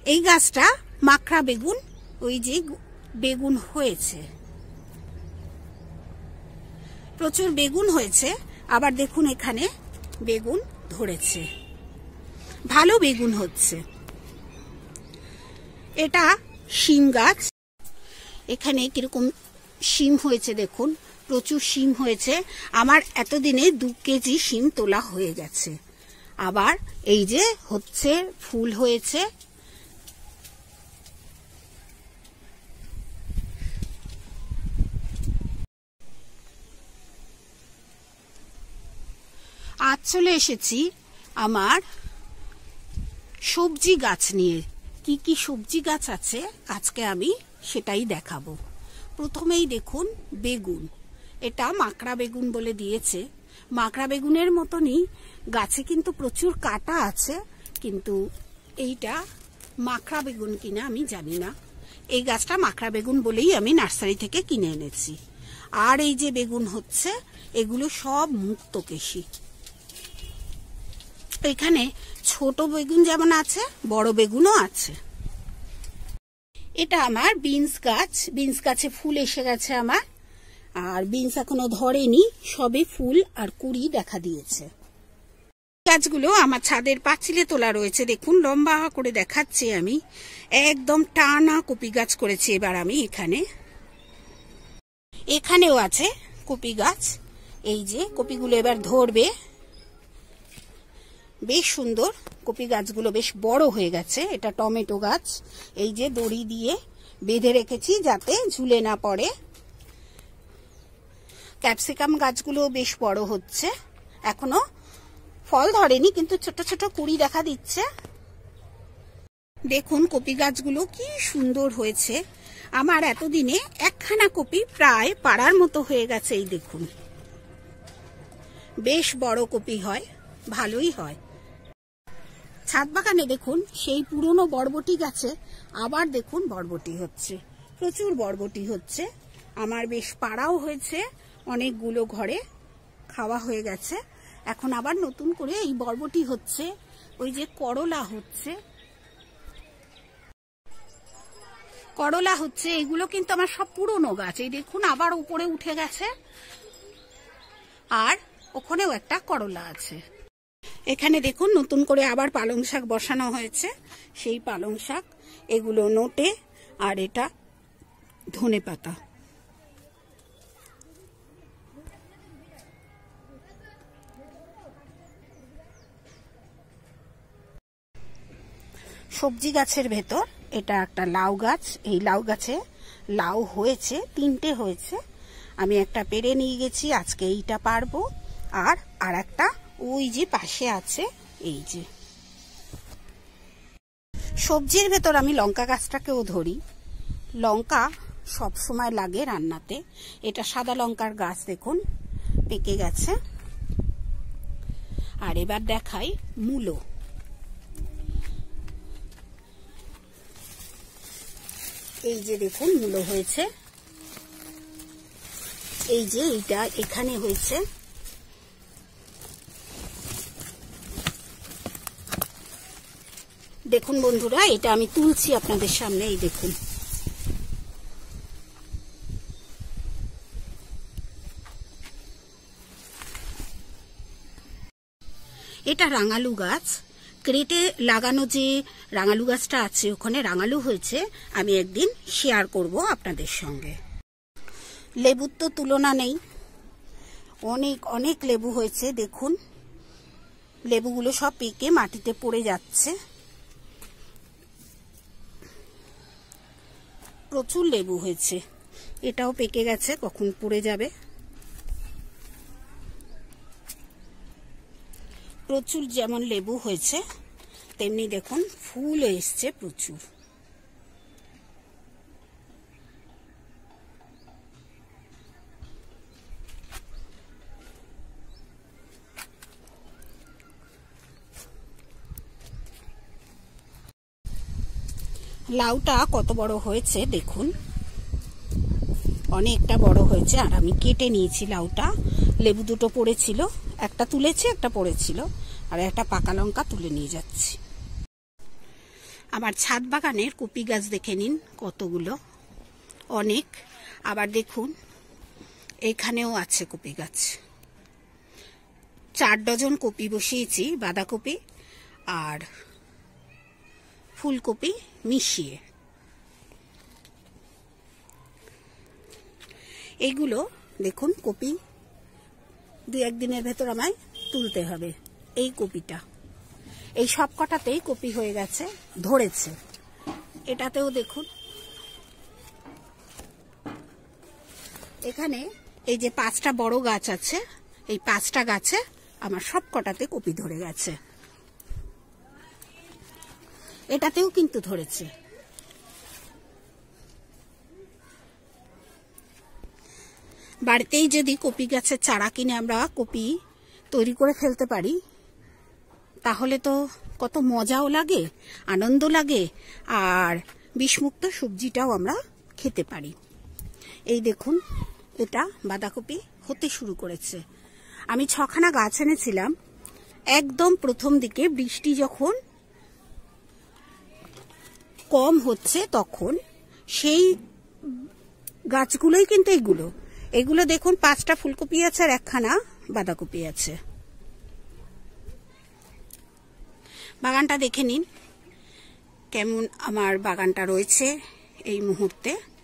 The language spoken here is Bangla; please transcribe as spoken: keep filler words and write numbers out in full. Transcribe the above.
এই গাছটা মাকড়া বেগুন, ওই যে বেগুন হয়েছে, প্রচুর বেগুন হয়েছে। আবার দেখুন এখানে বেগুন ধরেছে, ভালো বেগুন হচ্ছে। এটা শিম গাছ, এখানে কিরকম শিম হয়েছে দেখুন, প্রচুর শিম হয়েছে। আমার এতদিনে দু কেজি শিম তোলা হয়ে গেছে। আবার এই যে হচ্ছে ফুল হয়েছে, আজ চলে এসেছি আমার সবজি গাছ নিয়ে। কি কি সবজি গাছ আছে আজকে আমি সেটাই দেখাবো। প্রথমেই দেখুন বেগুন, এটা মাকড়া বেগুন বলে দিয়েছে। মাকড়া বেগুনের মতনই গাছে কিন্তু প্রচুর কাটা আছে, কিন্তু এইটা মাকড়া বেগুন কিনা আমি জানি না। এই গাছটা মাকড়া বেগুন বলেই আমি নার্সারি থেকে কিনে এনেছি। আর এই যে বেগুন হচ্ছে, এগুলো সব মুক্তকেশী। এখানে ছোট বেগুন যেমন আছে, বড় বেগুনও আছে। এটা আমার বিনস গাছ, বিনস গাছে ফুল এসে গেছে আমার। আর বিনস এখনো ধরেনি, সবে ফুল আর কুড়ি দেখা দিয়েছে। গাছগুলো আমার ছাদের পাঁচিলে তোলা রয়েছে, দেখুন লম্বা করে দেখাচ্ছি আমি। একদম টানা কপি গাছ করেছি এবার আমি এখানে। এখানেও আছে কপি গাছ, এই যে কপিগুলো এবার ধরবে। বেশ সুন্দর, কপি গাছগুলো বেশ বড় হয়ে গেছে। এটা টমেটো গাছ, এই যে দড়ি দিয়ে বেঁধে রেখেছি যাতে ঝুলে না পড়ে। ক্যাপসিকাম গাছগুলো বেশ বড় হচ্ছে, এখনো ফল ধরেনি কিন্তু ছোট ছোট কুড়ি দেখা দিচ্ছে। দেখুন কপি গাছগুলো কি সুন্দর হয়েছে। আমার এতদিনে একখানা কপি প্রায় পাড়ার মতো হয়ে গেছে। এই দেখুন, বেশ বড় কপি হয়, ভালোই হয়। ছাদ বাগানে দেখুন সেই পুরনো বরবটি গাছে আবার দেখুন বরবটি হচ্ছে, প্রচুর বরবটি হচ্ছে। আমার বেশ পাড়াও হয়েছে, অনেকগুলো ঘরে খাওয়া হয়ে গেছে। এখন আবার নতুন করে এই বরবটি হচ্ছে। ওই যে করলা হচ্ছে, করলা হচ্ছে, এগুলো কিন্তু আমার সব পুরনো গাছ। এই দেখুন আবার উপরে উঠে গেছে, আর ওখানেও একটা করলা আছে। এখানে দেখুন নতুন করে আবার পালং শাক বসানো হয়েছে, সেই পালং শাক। এগুলো নোটে, আর এটা ধনে পাতা। সবজি গাছের ভেতর এটা একটা লাউ গাছ। এই লাউ গাছে লাউ হয়েছে, তিনটে হয়েছে। আমি একটা পেরে নিয়ে গেছি, আজকে এইটা পারবো। আর আর একটা ওই যে পাশে আছে, এই যে। সবজির ভেতর আমি লঙ্কা গাছটাকেও ধরি। লঙ্কা সব সময় লাগে রান্নাতে। এটা সাদা লঙ্কার গাছ, দেখুন পেকে গেছে। আর এবার দেখাই মূলো। এই যে দেখুন মূলো হয়েছে, এই যে এইটা এখানে হয়েছে। দেখুন বন্ধুরা, এটা আমি তুলছি আপনাদের সামনে, এই দেখুন। এটা রাঙালু গাছ, ক্রেটে লাগানো যে রাঙালু গাছটা আছে ওখানে রাঙালু হয়েছে। আমি একদিন শেয়ার করব আপনাদের সঙ্গে। লেবুর তো তুলনা নেই, অনেক অনেক লেবু হয়েছে। দেখুন লেবুগুলো সব পেকে মাটিতে পড়ে যাচ্ছে। প্রচুর লেবু হয়েছে, এটাও পেকে গেছে, কখন পড়ে যাবে। প্রচুর যেমন লেবু হয়েছে তেমনি দেখুন ফুল এসছে প্রচুর। লাউটা কত বড় হয়েছে দেখুন, অনেকটা বড় হয়েছে। আর আমি কেটে নিয়েছি লাউটা। লেবু দুটো পড়েছিল, একটা তুলেছি, একটা পড়েছিল। আর একটা পাকা লঙ্কা তুলে নিয়ে যাচ্ছি। আমার ছাদ বাগানের কপি গাছ দেখে নিন কতগুলো, অনেক। আবার দেখুন এখানেও আছে কপি গাছ, চার ডজন কপি বসিয়েছি, বাঁধাকপি আর ফুলকপি মিশিয়ে। এইগুলো দেখুন কপি দু একদিনের ভেতর আমায় তুলতে হবে। এই কপিটা, এই সব কটাতেই কপি হয়ে গেছে, ধরেছে। এটাতেও দেখুন, এখানে এই যে পাঁচটা বড় গাছ আছে, এই পাঁচটা গাছে আমার সব কটাতে কপি ধরে গেছে। এটাতেও কিন্তু ধরেছে। বাড়িতেই যদি কপি গাছের চারা কিনে আমরা কপি তৈরি করে ফেলতে পারি তাহলে তো কত মজাও লাগে, আনন্দ লাগে, আর বিষমুক্ত সবজিটাও আমরা খেতে পারি। এই দেখুন এটা বাঁধাকপি হতে শুরু করেছে। আমি ছখানা গাছ এনেছিলাম একদম প্রথম দিকে, বৃষ্টি যখন কম হচ্ছে তখন। সেই গাছগুলোই কিন্তু এগুলো এগুলো দেখুন, পাঁচটা ফুলকপি আছে আর একখানা বাঁধাকপি আছে। বাগানটা দেখে নিন কেমন আমার বাগানটা রয়েছে এই মুহূর্তে।